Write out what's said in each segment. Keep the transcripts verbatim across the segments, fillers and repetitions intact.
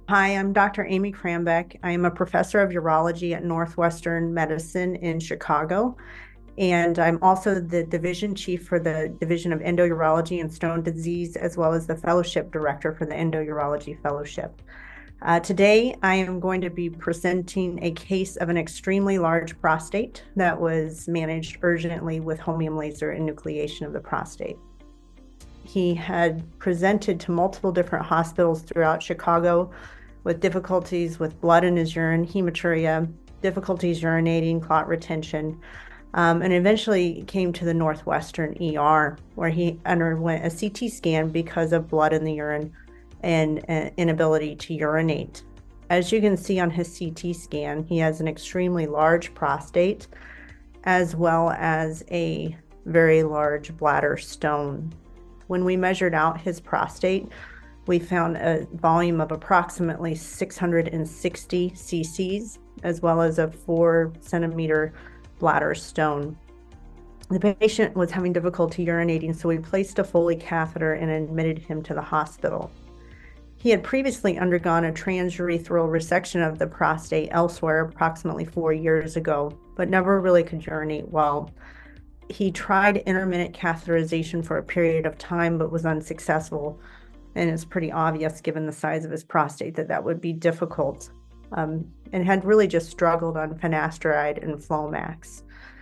Hi, I'm Doctor Amy Krambeck. I am a professor of urology at Northwestern Medicine in Chicago, and I'm also the division chief for the Division of Endourology and Stone Disease, as well as the fellowship director for the Endourology Fellowship. Uh, today, I am going to be presenting a case of an extremely large prostate that was managed urgently with holmium laser enucleation of the prostate. He had presented to multiple different hospitals throughout Chicago with difficulties with blood in his urine, hematuria, difficulties urinating, clot retention, um, and eventually came to the Northwestern E R, where he underwent a C T scan because of blood in the urine and uh, inability to urinate. As you can see on his C T scan, he has an extremely large prostate, as well as a very large bladder stone. When we measured out his prostate, we found a volume of approximately six hundred sixty cc's, as well as a four centimeter bladder stone. The patient was having difficulty urinating, so we placed a Foley catheter and admitted him to the hospital. He had previously undergone a transurethral resection of the prostate elsewhere approximately four years ago, but never really could urinate well. He tried intermittent catheterization for a period of time, but was unsuccessful. And it's pretty obvious, given the size of his prostate, that that would be difficult, um, and had really just struggled on finasteride and Flomax.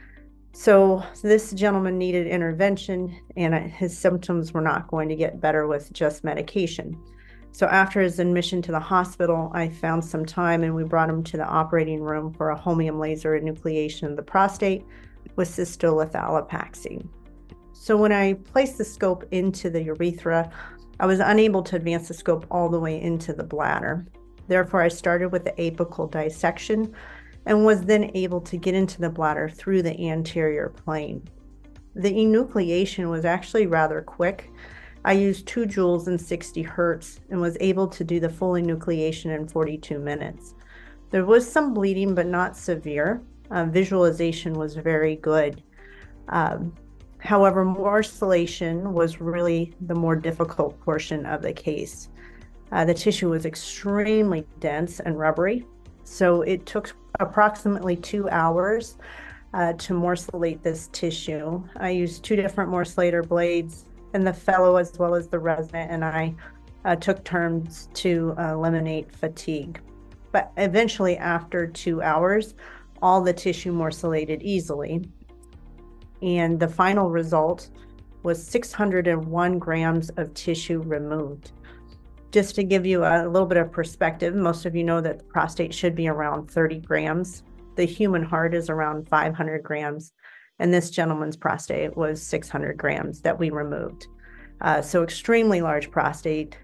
So this gentleman needed intervention, and his symptoms were not going to get better with just medication. So after his admission to the hospital, I found some time and we brought him to the operating room for a holmium laser enucleation of the prostate with cystolithalopaxy. So when I placed the scope into the urethra, I was unable to advance the scope all the way into the bladder. Therefore, I started with the apical dissection and was then able to get into the bladder through the anterior plane. The enucleation was actually rather quick. I used two joules and sixty hertz and was able to do the full enucleation in forty-two minutes. There was some bleeding, but not severe. Uh, visualization was very good. Um, However, morcellation was really the more difficult portion of the case. Uh, the tissue was extremely dense and rubbery, so it took approximately two hours uh, to morcellate this tissue. I used two different morcellator blades, and the fellow as well as the resident and I uh, took turns to uh, eliminate fatigue. But eventually, after two hours, all the tissue morcellated easily. And the final result was six hundred one grams of tissue removed. Just to give you a little bit of perspective, most of you know that the prostate should be around thirty grams. The human heart is around five hundred grams, and this gentleman's prostate was six hundred grams that we removed. Uh, so extremely large prostate.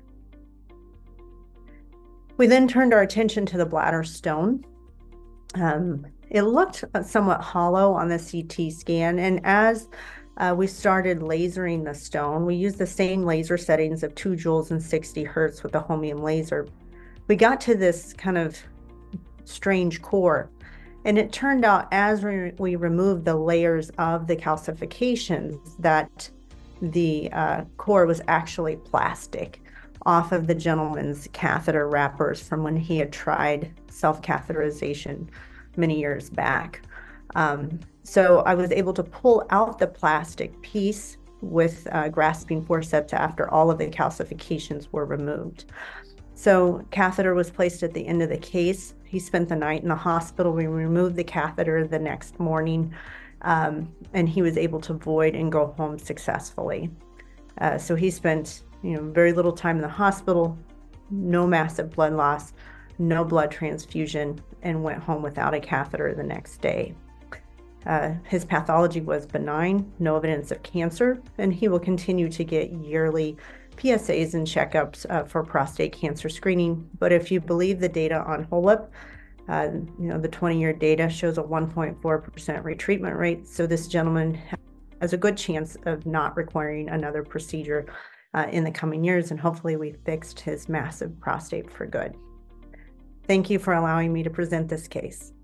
We then turned our attention to the bladder stone. Um, It looked somewhat hollow on the C T scan, and as uh, we started lasering the stone, we used the same laser settings of two joules and sixty hertz with the holmium laser. We got to this kind of strange core, and it turned out as we, we removed the layers of the calcifications that the uh, core was actually plastic off of the gentleman's catheter wrappers from when he had tried self-catheterization many years back. Um, so I was able to pull out the plastic piece with uh, grasping forceps after all of the calcifications were removed. So catheter was placed at the end of the case. He spent the night in the hospital. We removed the catheter the next morning, um, and he was able to void and go home successfully. Uh, so he spent, you know, very little time in the hospital, no massive blood loss, no blood transfusion, and went home without a catheter the next day. Uh, his pathology was benign, no evidence of cancer, and he will continue to get yearly P S As and checkups uh, for prostate cancer screening. But if you believe the data on HoLEP, uh, you know, the twenty-year data shows a one point four percent retreatment rate. So this gentleman has a good chance of not requiring another procedure uh, in the coming years, and hopefully we fixed his massive prostate for good. Thank you for allowing me to present this case.